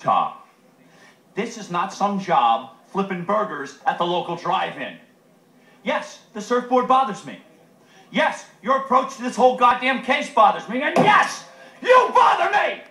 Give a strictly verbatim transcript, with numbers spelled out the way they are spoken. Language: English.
car. This is not some job flipping burgers at the local drive-in. Yes, the surfboard bothers me. Yes, your approach to this whole goddamn case bothers me. And yes, you bother me!